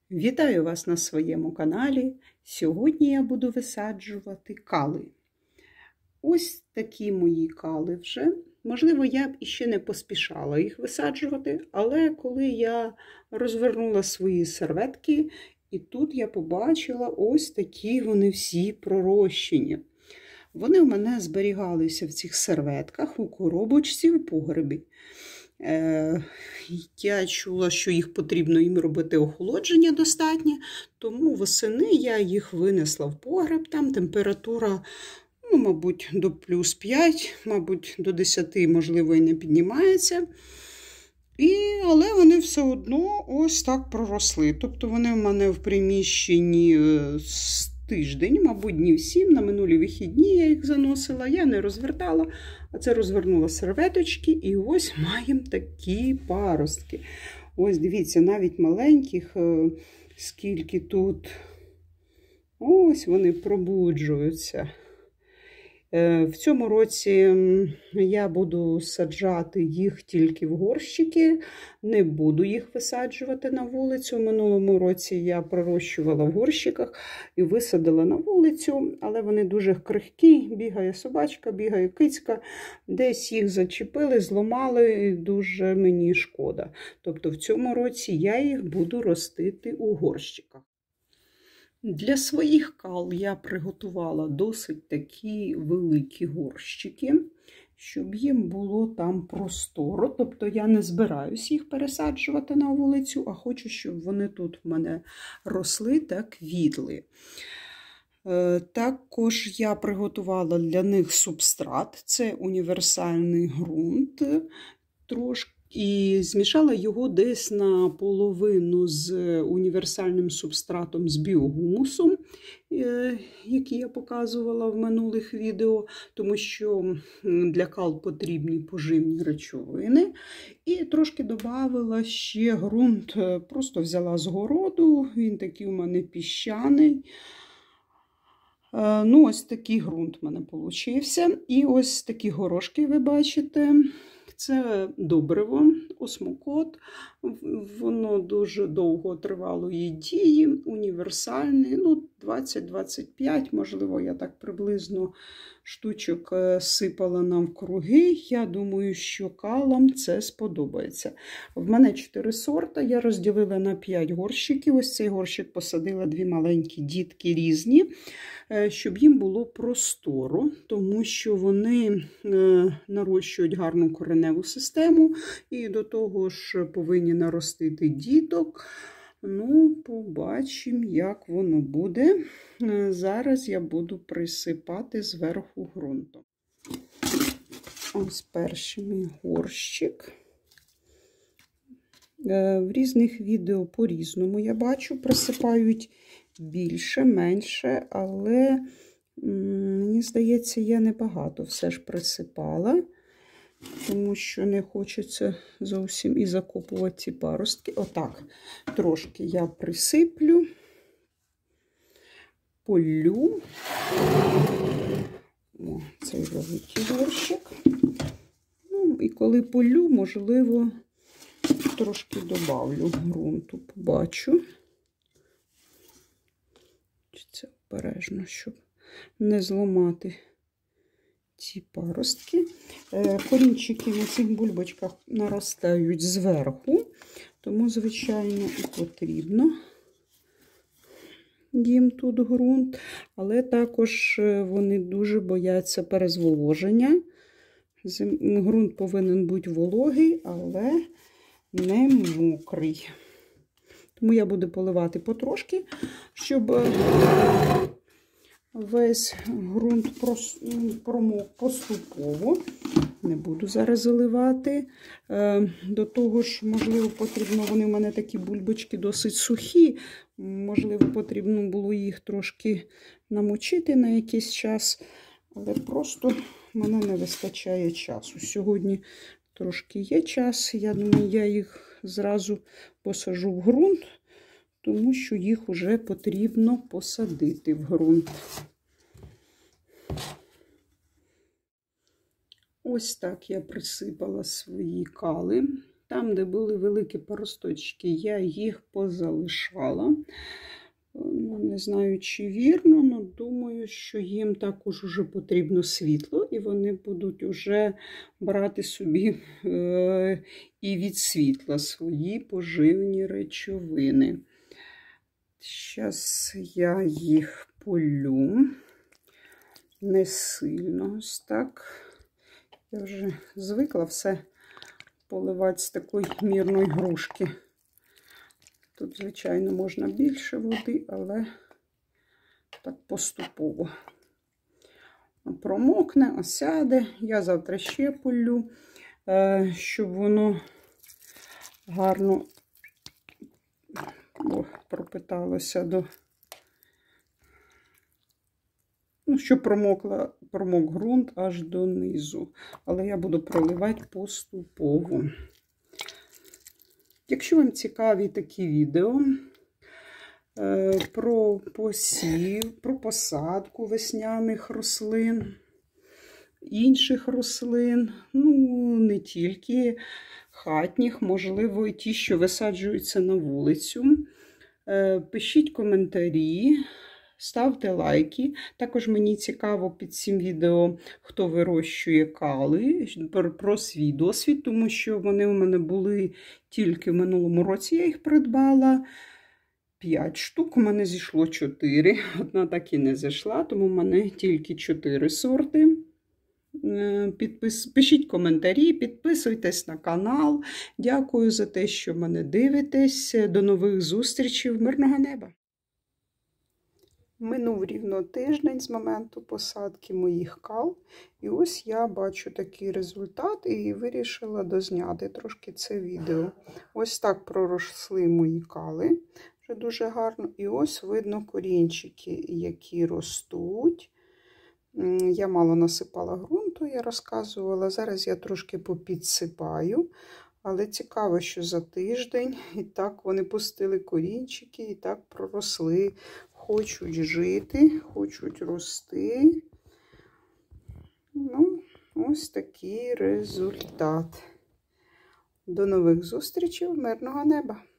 Вітаю вас на своєму каналі. Сьогодні я буду висаджувати кали. Ось такі мої кали вже. Можливо, я б іще не поспішала їх висаджувати, але коли я розвернула свої серветки, і тут я побачила ось такі вони всі пророщені. Вони у мене зберігалися в цих серветках у коробочці в погребі. Я чула, що їх потрібно їм робити охолодження достатнє, тому восени я їх винесла в погреб, там температура, мабуть, до плюс 5, мабуть, до 10, можливо, і не піднімається. Але вони все одно ось так проросли. Тобто вони в мене в приміщенні з тиждень, мабуть, днів 7, на минулі вихідні я їх заносила, я не розвертала, а це розвернула серветочки, і ось маємо такі паростки. Ось, дивіться, навіть маленьких, скільки тут, ось вони пробуджуються. В цьому році я буду саджати їх тільки в горщики, не буду їх висаджувати на вулицю. В минулому році я пророщувала в горщиках і висадила на вулицю, але вони дуже крихкі, бігає собачка, бігає кицька, десь їх зачепили, зламали, і дуже мені шкода. Тобто в цьому році я їх буду ростити у горщиках. Для своїх кал я приготувала досить такі великі горщики, щоб їм було там просторо. Тобто я не збираюсь їх пересаджувати на вулицю, а хочу, щоб вони тут в мене росли та квітли. Також я приготувала для них субстрат. Це універсальний ґрунт, трошки. І змішала його десь наполовину з універсальним субстратом з біогумусом, який я показувала в минулих відео, тому що для кал потрібні поживні речовини. І трошки додавала ще ґрунт, просто взяла з городу, він такий у мене піщаний. Ось такий ґрунт у мене получився. І ось такі горошки ви бачите. Це добриво, осмокот, воно дуже довго тривалої дії, універсальний, 20-25, можливо, я так приблизно штучок сипала навкруги. Я думаю, що калам це сподобається. В мене 4 сорта, я розділила на 5 горщиків. Ось цей горщик посадила 2 маленькі дітки різні, щоб їм було просторо, тому що вони нарощують гарну кореневу систему і до того ж повинні наростити діток. Побачимо, як воно буде. Зараз я буду присипати зверху ґрунтом. Ось перший мій горщик. В різних відео по-різному, я бачу, присипають більше, менше, але, мені здається, я небагато все ж присипала, тому що не хочеться зовсім і закопувати ці паростки. Отак, трошки я присиплю, полю. Цей великий горщик. І коли полю, можливо, трошки добавлю ґрунту, побачу. Це обережно, щоб не зламати ці паростки. Корінчики на цих бульбочках наростають зверху, тому, звичайно, і потрібно їм тут ґрунт, але також вони дуже бояться перезволоження. Ґрунт повинен бути вологий, але не мокрий. Тому я буду поливати потрошки, щоб весь ґрунт промок поступово. Не буду зараз заливати. До того ж, можливо, потрібно, вони в мене такі бульбочки досить сухі, можливо, потрібно було їх трошки намочити на якийсь час, але просто в мене не вистачає часу. Сьогодні трошки є час, я думаю, я їх зразу посажу в ґрунт, тому що їх вже потрібно посадити в ґрунт. Ось так я присипала свої кали. Там, де були великі поросточки, я їх позалишала. Ну, не знаю, чи вірно, але думаю, що їм також уже потрібно світло, і вони будуть уже брати собі і від світла свої поживні речовини. Зараз я їх полю. Не сильно ось так. Я вже звикла все поливати з такої мірної грушки. Тут, звичайно, можна більше води, але так поступово. Промокне, осяде. Я завтра ще полю, щоб воно гарно пропиталося до... Ну, щоб промок ґрунт аж донизу. Але я буду проливати поступово. Якщо вам цікаві такі відео про посів, про посадку весняних рослин, інших рослин, ну, не тільки хатніх, можливо, і ті, що висаджуються на вулицю, пишіть коментарі. Ставте лайки. Також мені цікаво під цим відео, хто вирощує кали, про свій досвід, тому що вони у мене були тільки в минулому році, я їх придбала. 5 штук, у мене зійшло 4. Одна так і не зійшла, тому в мене тільки 4 сорти. Пишіть коментарі, підписуйтесь на канал. Дякую за те, що мене дивитесь. До нових зустрічей. Мирного неба! Минув рівно тиждень з моменту посадки моїх кал. І ось я бачу такий результат і вирішила дозняти трошки це відео. Ось так проросли мої кали. Вже дуже гарно. І ось видно корінчики, які ростуть. Я мало насипала ґрунту, я розказувала. Зараз я трошки попідсипаю. Але цікаво, що за тиждень і так вони пустили корінчики, і так проросли. Хочуть жити, хочуть рости. Ну, ось такий результат. До нових зустрічей, мирного неба!